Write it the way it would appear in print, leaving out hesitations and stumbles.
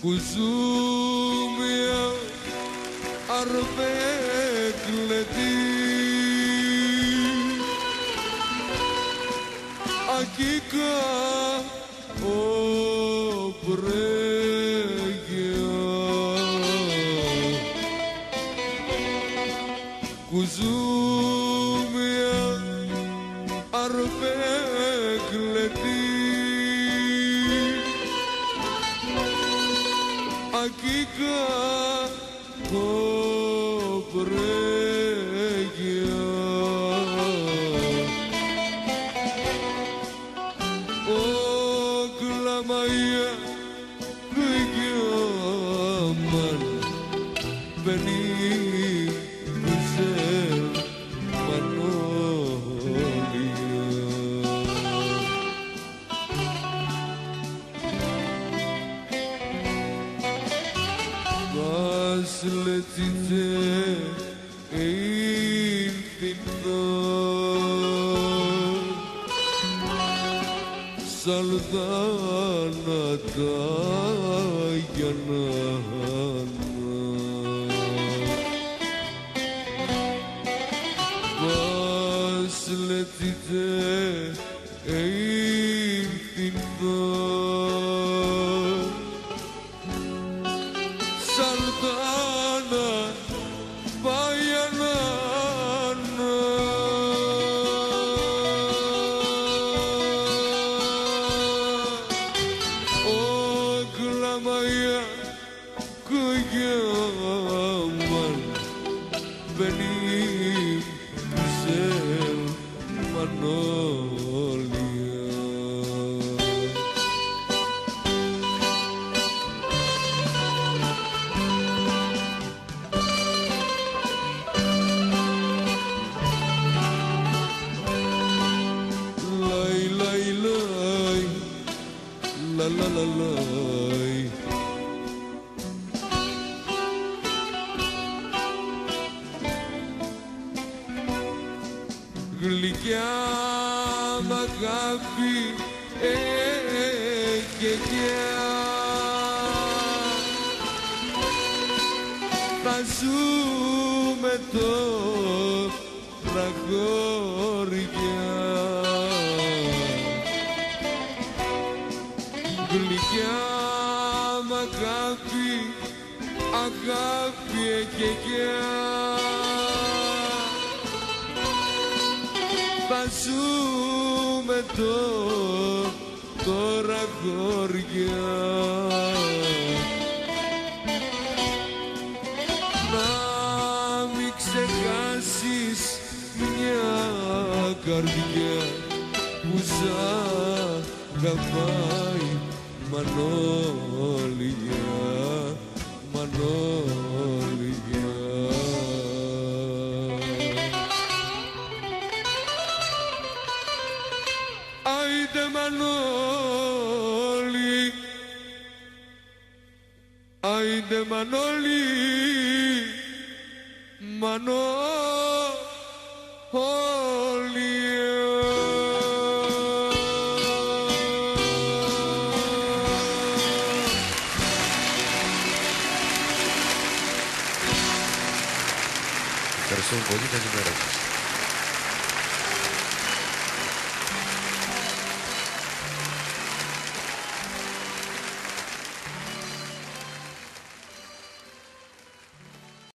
που ζούμε μια αρπέκλετη ακίκα οπρέγια που ζούμε μια αρπέκλετη ακίκα οπρέγια ο κλαμαία γεγιάμαν μπαίνει κουζέλ μανόλια μας λετείτε σαλδάνα τα γιαννάνα βασιλετείτε ήρθινθα σαλδάνα παγιαννάνα Μαία κογιάμαν μπαίνει κουζέλ μανόλια λαϊ λαϊ λαϊ λα λα λα λαϊ γλυκιά μ' αγάπη γεγιά θα ζούμε τώρα χώρια γλυκιά μ' αγάπη γεγιά θα ζούμε τώρα χωριά να μην ξεχάσεις μια καρδιά που σ' αγαπάει μανόλια, μανόλια. Άιντε Μανώλη, άιντε Μανώλη, Μανώλη. Ευχαριστώ πολύ, καλημέρα σας.